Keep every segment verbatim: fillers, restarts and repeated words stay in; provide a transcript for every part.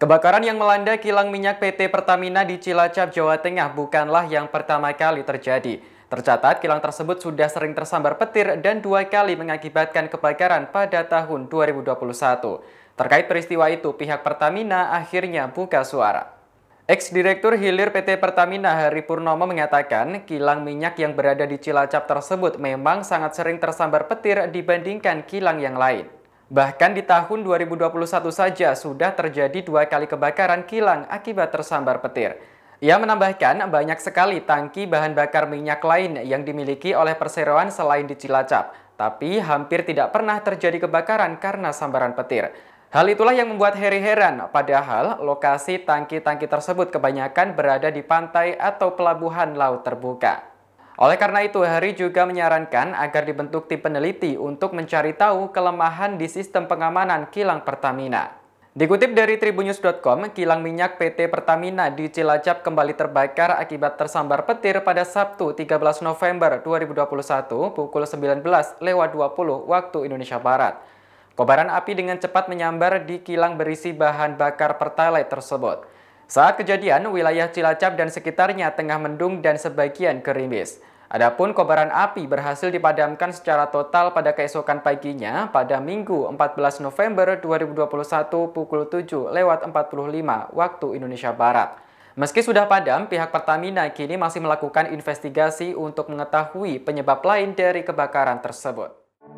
Kebakaran yang melanda kilang minyak P T Pertamina di Cilacap, Jawa Tengah bukanlah yang pertama kali terjadi. Tercatat, kilang tersebut sudah sering tersambar petir dan dua kali mengakibatkan kebakaran pada tahun dua ribu dua puluh satu. Terkait peristiwa itu, pihak Pertamina akhirnya buka suara. Ex-Direktur Hilir P T Pertamina Hari Purnomo mengatakan, kilang minyak yang berada di Cilacap tersebut memang sangat sering tersambar petir dibandingkan kilang yang lain. Bahkan di tahun dua ribu dua puluh satu saja sudah terjadi dua kali kebakaran kilang akibat tersambar petir. Ia menambahkan banyak sekali tangki bahan bakar minyak lain yang dimiliki oleh perseroan selain di Cilacap, tapi hampir tidak pernah terjadi kebakaran karena sambaran petir. Hal itulah yang membuat Heri heran, padahal lokasi tangki-tangki tersebut kebanyakan berada di pantai atau pelabuhan laut terbuka. Oleh karena itu, Heri juga menyarankan agar dibentuk tim peneliti untuk mencari tahu kelemahan di sistem pengamanan kilang Pertamina. Dikutip dari tribunnews dot com, kilang minyak P T Pertamina di Cilacap kembali terbakar akibat tersambar petir pada Sabtu tiga belas November dua ribu dua puluh satu pukul sembilan belas lewat dua puluh waktu Indonesia Barat. Kobaran api dengan cepat menyambar di kilang berisi bahan bakar Pertalite tersebut. Saat kejadian, wilayah Cilacap dan sekitarnya tengah mendung dan sebagian gerimis. Adapun kobaran api berhasil dipadamkan secara total pada keesokan paginya pada Minggu empat belas November dua ribu dua puluh satu pukul tujuh lewat empat puluh lima waktu Indonesia Barat. Meski sudah padam, pihak Pertamina kini masih melakukan investigasi untuk mengetahui penyebab lain dari kebakaran tersebut.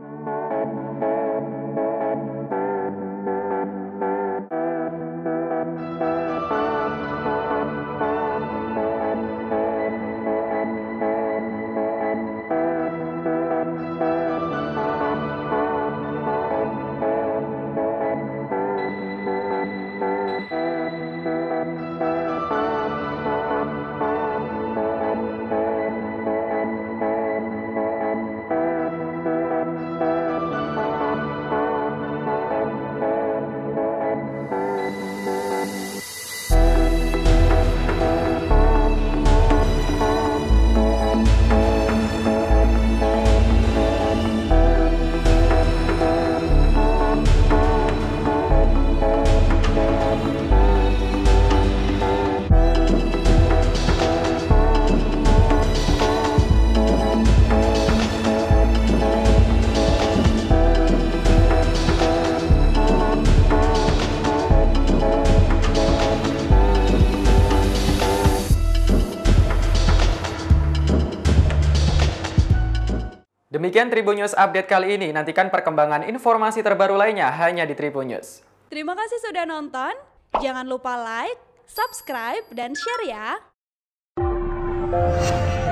Demikian Tribunnews Update kali ini. Nantikan perkembangan informasi terbaru lainnya hanya di Tribunnews. Terima kasih sudah nonton. Jangan lupa like, subscribe, dan share ya.